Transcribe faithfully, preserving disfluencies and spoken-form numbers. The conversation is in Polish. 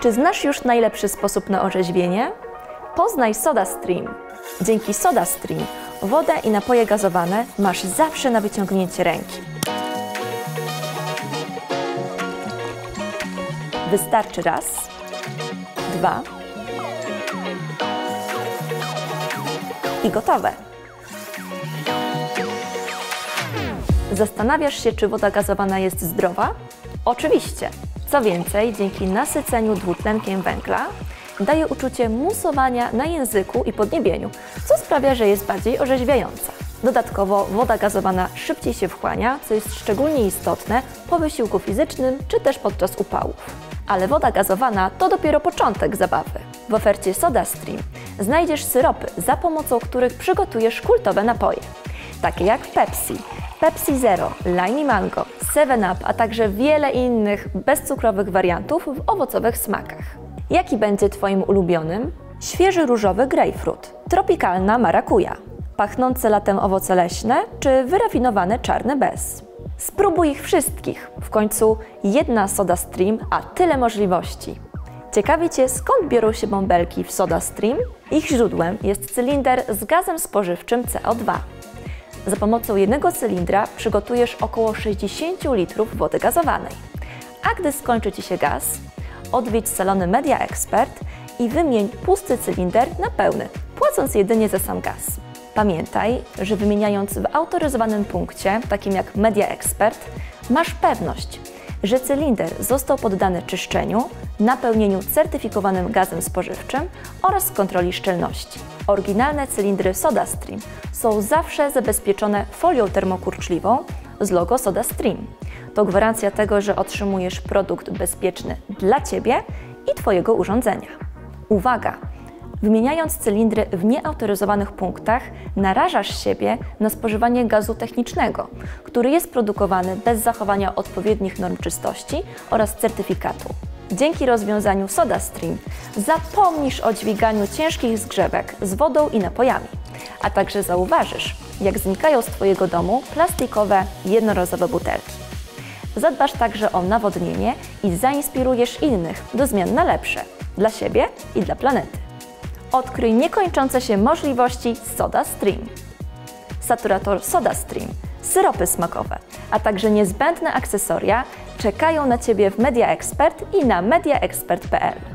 Czy znasz już najlepszy sposób na orzeźwienie? Poznaj SodaStream. Dzięki SodaStream wodę i napoje gazowane masz zawsze na wyciągnięcie ręki. Wystarczy raz, dwa i gotowe. Zastanawiasz się, czy woda gazowana jest zdrowa? Oczywiście! Co więcej, dzięki nasyceniu dwutlenkiem węgla daje uczucie musowania na języku i podniebieniu, co sprawia, że jest bardziej orzeźwiająca. Dodatkowo woda gazowana szybciej się wchłania, co jest szczególnie istotne po wysiłku fizycznym czy też podczas upałów. Ale woda gazowana to dopiero początek zabawy. W ofercie SodaStream znajdziesz syropy, za pomocą których przygotujesz kultowe napoje, takie jak Pepsi, Pepsi Zero, Lime Mango, seven up, a także wiele innych bezcukrowych wariantów w owocowych smakach. Jaki będzie Twoim ulubionym? Świeży różowy grejpfrut, tropikalna marakuja, pachnące latem owoce leśne czy wyrafinowane czarne bez. Spróbuj ich wszystkich, w końcu jedna SodaStream, a tyle możliwości. Ciekawi Cię, skąd biorą się bąbelki w SodaStream? Ich źródłem jest cylinder z gazem spożywczym C O dwa. Za pomocą jednego cylindra przygotujesz około sześćdziesiąt litrów wody gazowanej. A gdy skończy Ci się gaz, odwiedź salony Media Expert i wymień pusty cylinder na pełny, płacąc jedynie za sam gaz. Pamiętaj, że wymieniając w autoryzowanym punkcie, takim jak Media Expert, masz pewność, że cylinder został poddany czyszczeniu, napełnieniu certyfikowanym gazem spożywczym oraz kontroli szczelności. Oryginalne cylindry SodaStream są zawsze zabezpieczone folią termokurczliwą z logo SodaStream. To gwarancja tego, że otrzymujesz produkt bezpieczny dla Ciebie i Twojego urządzenia. Uwaga! Wymieniając cylindry w nieautoryzowanych punktach, narażasz siebie na spożywanie gazu technicznego, który jest produkowany bez zachowania odpowiednich norm czystości oraz certyfikatu. Dzięki rozwiązaniu SodaStream zapomnisz o dźwiganiu ciężkich zgrzewek z wodą i napojami, a także zauważysz, jak znikają z Twojego domu plastikowe, jednorazowe butelki. Zadbasz także o nawodnienie i zainspirujesz innych do zmian na lepsze dla siebie i dla planety. Odkryj niekończące się możliwości SodaStream. Saturator SodaStream, syropy smakowe, a także niezbędne akcesoria czekają na Ciebie w Media Expert i na media expert kropka p l.